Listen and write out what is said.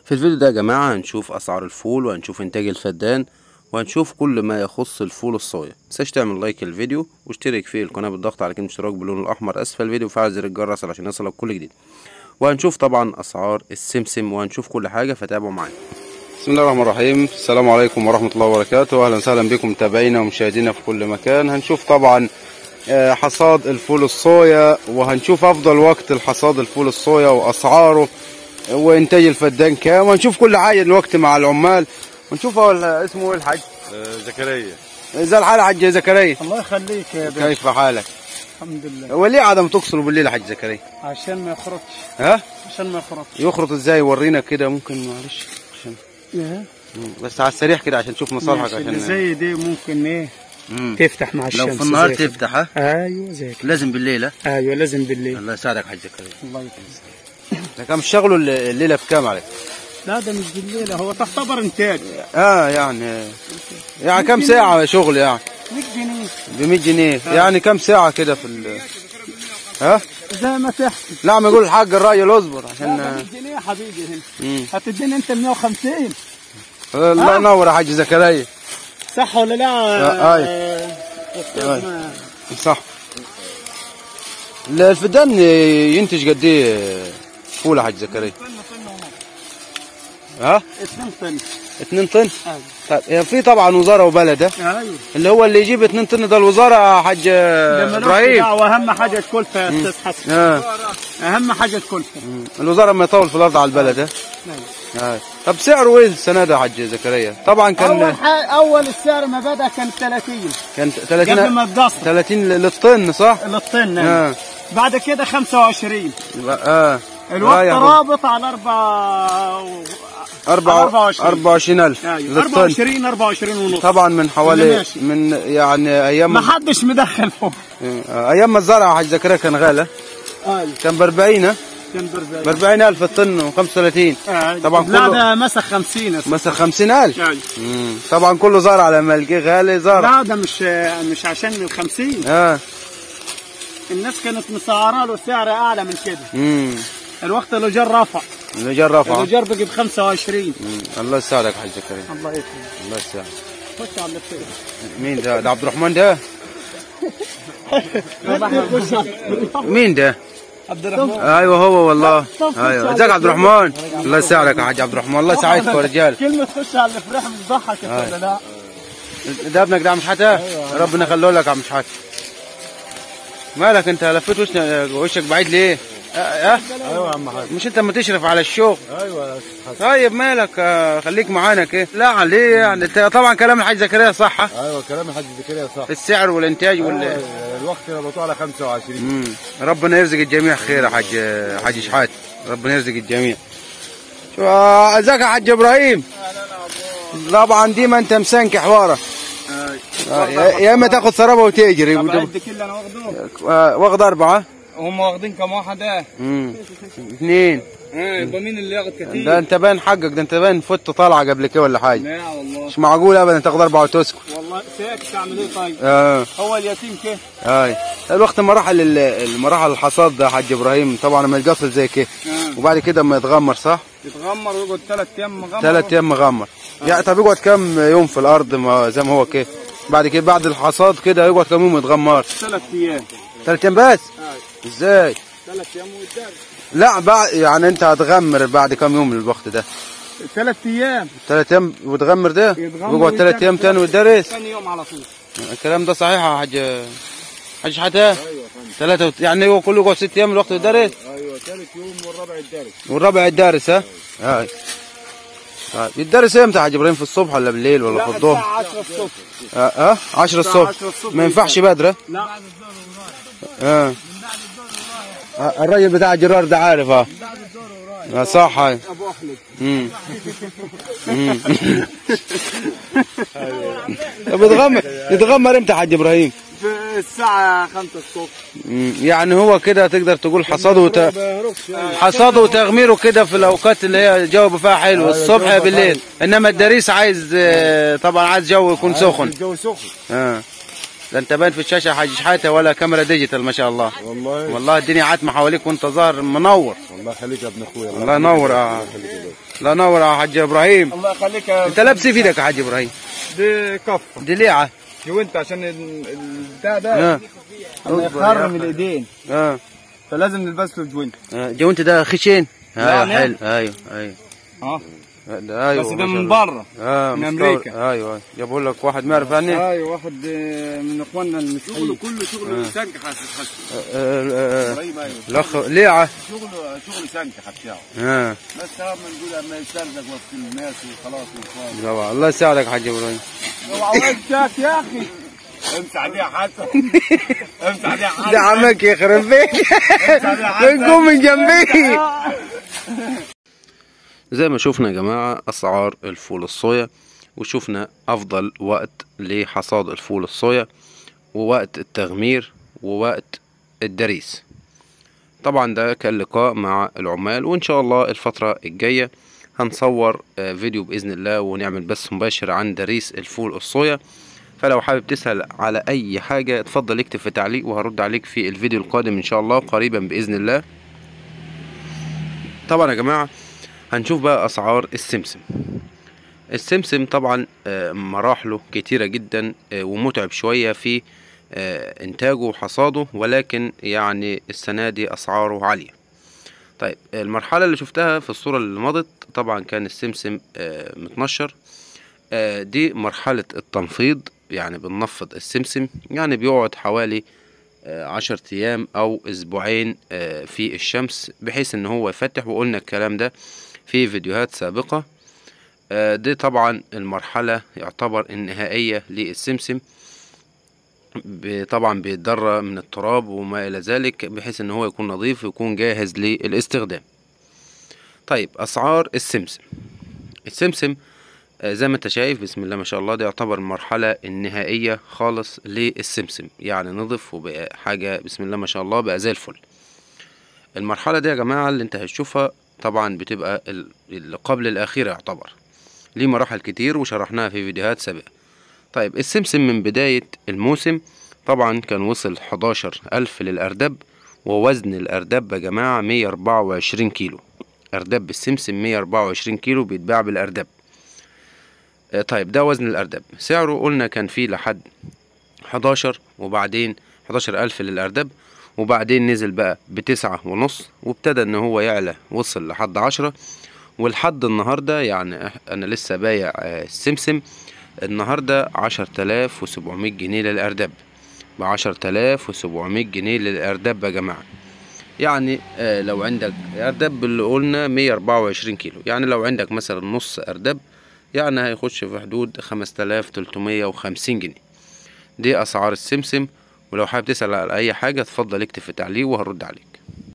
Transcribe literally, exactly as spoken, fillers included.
في الفيديو ده يا جماعة هنشوف أسعار الفول وهنشوف إنتاج الفدان وهنشوف كل ما يخص الفول الصويا. متنساش تعمل لايك للفيديو واشترك في القناة بالضغط على كلمة اشتراك باللون الأحمر أسفل الفيديو وفعل زر الجرس عشان يصلك كل جديد. وهنشوف طبعا أسعار السمسم وهنشوف كل حاجة، فتابعوا معانا. بسم الله الرحمن الرحيم. السلام عليكم ورحمة الله وبركاته. أهلا وسهلا بكم متابعينا ومشاهدينا في كل مكان. هنشوف طبعا حصاد الفول الصويا وهنشوف أفضل وقت لحصاد الفول الصويا وأسعاره وإنتاج الفدان كام، وهنشوف كل حاجة دلوقتي مع العمال ونشوف اسمه ايه الحاج زكريا. ازاي الحال يا حاج زكريا؟ الله يخليك يا باشا. كيف حالك؟ الحمد لله. وليه عدم تغسلوا بالليل يا حاج زكريا؟ عشان ما يخرجش. ها؟ عشان ما يخرجش. يخرج ازاي؟ ورينا كده ممكن، معلش عشان ايه بس على السريع كده عشان نشوف مصالحك. عشان زي دي ممكن ايه مم. تفتح مع الشمس لو في النهار تفتح. ها؟ ايوه زي كده. لازم بالليل. ها؟ ايوه لازم بالليل. الله يساعدك حاج زكريا. الله يسعدك. ده كم شغله الليله بكام عليك؟ لا ده مش بالليل، هو تعتبر انتاج. اه يعني يعني كم ساعة شغل يعني؟ مية جنيه. ب مية جنيه. آه. يعني كم ساعة كده في ال ها؟ زي ما تحكي. لا ما يقول الحاج الراجل اصبر عشان مية جنيه يا حبيبي هنا. هتديني انت مية وخمسين. الله ينور يا حاج زكريا. صح ولا لا؟ آه. اي آه. صح. الفدان ينتج قد ايه فول يا حاج زكريا؟ ها؟ اتنين طن. اتنين طن؟ ايوه. طيب في طبعا وزاره وبلد. ها؟ ايوه. اللي هو اللي يجيب اتنين طن ده الوزاره يا حاج ابراهيم. واهم حاجه الكلفه يا استاذ حسن. اه اهم حاجه الكلفه. الوزاره ما يطول في الارض على البلد. ها؟ ايوه. طب سعره ايه السنه ده يا حاج زكريا؟ طبعا كان اول اول السعر ما بدا كان ثلاثين. كان ثلاثين قبل ما تقصر. ثلاثين للطن صح؟ للطن. اه. بعد كده خمسة وعشرين. اه الوقت رابط على أربعة أربعة أربعة وعشرين ألف. أيوة. أربعة وعشرين أربعة وعشرين ونص. طبعا من حوالي من يعني أيام ما حدش مدخل فوق. أيام ما الزرع يا حاج زكريا كان غالي. أيوة. كان ب أربعين. كان ب أربعين. ب أربعين ألف الطن وخمسة وثلاثين. أيوة. طبعا لا ده مسك خمسين. مسك خمسين ألف. أيوة. طبعا كله زرع لما يلقيه غالي زرع. لا ده مش مش عشان ال خمسين. اه الناس كانت مسعره له سعر اعلى من كده. امم الوقت الايجار رفع. الايجار رفع. الايجار بقي ب خمسة وعشرين. الله يساعدك يا حاج زكريا. الله يسعدك. الله يساعدك. خش على اللي مين ده؟ ده عبد الرحمن ده؟ مين ده؟ عبد الرحمن. ايوه هو والله. ايوه ازيك عبد الرحمن؟ الله يساعدك يا حاج عبد الرحمن. الله يساعدكم يا رجال. كلمه تخش على الفرح بتضحك ولا لا؟ ده ابنك ده عم شحاته؟ ربنا يخليه لك يا عم شحاته. مالك انت لفيت وشك وشك بعيد ليه؟ اه اه ايوه يا عم حاج. مش انت ما تشرف على الشغل؟ ايوه يا حاج. طيب مالك اه خليك معانا كده. لا عليه يعني طبعا كلام الحاج زكريا صح. ايوه كلام الحاج زكريا صح. السعر والانتاج وال أيوة الوقت ربطوه على خمسة وعشرين. امم ربنا يرزق الجميع خير يا حاج حاج شحات. ربنا يرزق الجميع. شو ازيك يا حاج ابراهيم؟ طبعا ديما انت مسانكح ورا. يا اما تاخد سرابه وتجري. طب قد كده انا واخده؟ آه واخد اربعه. هم واخدين كم واحد؟ ايه؟ امم اثنين. ايه يبقى مين اللي ياخد كتير؟ ده انت باين حقك، ده انت باين فت طالعه قبل كده ولا حاجه. لا والله مش معقول ابدا تاخد اربعه وتسكت. والله ساكت تعمل ايه طيب؟ اه هو اليتيم كده. اي الوقت مراحل المراحل الحصاد ده يا حاج ابراهيم طبعا لما يتقفل زي كده. آه. وبعد كده اما يتغمر صح؟ يتغمر ويقعد ثلاث ايام مغمر. ثلاث ايام مغمر. آه. يعني طب يقعد كام يوم في الارض ما زي ما هو كده؟ بعد كده بعد الحصاد كده يقعد كام يوم يتغمر؟ ثلاث ايام. ثلاث ايام بس؟ آه. ازاي؟ ثلاث ايام ويتدرس. لا بعد يعني انت هتغمر بعد كام يوم الوقت ده؟ ثلاث ايام. ثلاث ايام وتغمر ده؟ ويقعد ثلاث ايام تاني ويدرس؟ ثاني يوم على طول. الكلام ده صحيح يا حاج حاج شحاته؟ ايوه ثلاثة وت... يعني هو كله يقعد ست ايام الوقت يدرس؟ ايوه ثالث يوم والرابع الدرس. والرابع الدرس. ها؟ اي طيب يدرس امتى يا حاج ابراهيم؟ في الصبح ولا بالليل ولا في الظهر؟ الساعة عشرة الصبح. اه اه عشرة الصبح. ما ينفعش بدري؟ لا اه الراجل بتاع الجرار ده عارف. اه اه صح. هاي ابو اخلد. امم طب يتغمر يتغمر امتى يا حاج ابراهيم؟ في الساعة خمسة الصبح. يعني هو كده تقدر تقول حصاده وت... حصاده وتغميره كده في الاوقات اللي هي جو فيها حلو الصبح بالليل، انما الدريس عايز طبعا عايز جو يكون سخن. الجو سخن. اه ده انت باين في الشاشه حاج شحاته ولا كاميرا ديجيتال ما شاء الله. والله والله الدنيا عاتمه حواليك وانت ظاهر منور. الله يخليك يا ابن اخويا. الله ينور. اه لا نور يا حاج ابراهيم. الله يخليك يا انت لابس في ايدك يا حاج ابراهيم؟ دي كفه دي ليعه. وانت عشان ال- البتاع ده اه الله يخرم الايدين، اه فلازم نلبس له جوينت. اه جوانت ده خشين. لا، ايوه حلو. ايوه ايوه اه ده ايوه بس ده ما شاء من الله. بره. اه من مستورد. أمريكا. ايوه جابوا لك واحد ما يعرف عني. ايوه واحد آه، من اخواننا المسيحيين. كله شغل سنك حاسس حاسس ابراهيم. ايوه الاخ ليعه. شغل شغل سنك بتاعه. اه بس هم نقول اما يسترزق وسط الناس وخلاص وخلاص. طبعا الله يساعدك يا حاج ابراهيم. اوعى وشك يا اخي. امسح دي يا حسن. امسح دي يا حسن. ده عمك يخرب بيك. بنقوم من جنبي. زي ما شفنا يا جماعة أسعار الفول الصويا، وشفنا أفضل وقت لحصاد الفول الصويا ووقت التغمير ووقت الدريس. طبعا ده كان لقاء مع العمال، وإن شاء الله الفترة الجاية هنصور فيديو بإذن الله ونعمل بث مباشر عن دريس الفول الصويا. فلو حابب تسأل على أي حاجة اتفضل اكتب في تعليق وهرد عليك في الفيديو القادم إن شاء الله قريبا بإذن الله. طبعا يا جماعة هنشوف بقى أسعار السمسم. السمسم طبعا مراحله كتيرة جدا ومتعب شوية في إنتاجه وحصاده، ولكن يعني السنة دي أسعاره عالية. طيب المرحلة اللي شفتها في الصورة اللي مضت طبعا كان السمسم متنشر. دي مرحلة التنفيض، يعني بننفض السمسم، يعني بيقعد حوالي عشر أيام أو أسبوعين في الشمس بحيث إن هو يفتح، وقلنا الكلام ده في فيديوهات سابقة. دي طبعا المرحلة يعتبر النهائية للسمسم، طبعا بيتضرر من التراب وما إلى ذلك بحيث إن هو يكون نظيف ويكون جاهز للاستخدام. طيب أسعار السمسم. السمسم زي ما انت شايف بسم الله ما شاء الله، ده يعتبر المرحلة النهائية خالص للسمسم، يعني نضف وبقى حاجة بسم الله ما شاء الله بقى زي الفل. المرحلة دي يا جماعة اللي انت هتشوفها طبعا بتبقى اللي قبل الأخيرة، يعتبر ليه مراحل كتير وشرحناها في فيديوهات سابقة. طيب السمسم من بداية الموسم طبعا كان وصل حداشر ألف للأردب، ووزن الأردب يا جماعة مية أربعة وعشرين كيلو. أردب السمسم مية أربعة وعشرين كيلو بيتباع بالأردب. طيب ده وزن الأردب، سعره قلنا كان فيه لحد حداشر، وبعدين حداشر ألف للأردب، وبعدين نزل بقى بتسعة ونص، وابتدى ان هو يعلى وصل لحد عشرة، ولحد النهاردة يعني انا لسه بايع السمسم النهاردة عشر تلاف وسبعمية جنيه للأردب، بعشر تلاف وسبعمية جنيه للأردب يا جماعة. يعني لو عندك أردب اللي قلنا مية أربعة وعشرين كيلو، يعني لو عندك مثلا نص أردب يعني هيخش في حدود خمسة آلاف تلتمية وخمسين جنيه. دي أسعار السمسم، ولو حابب تسأل على أي حاجة اتفضل اكتب في تعليق وهرد عليك.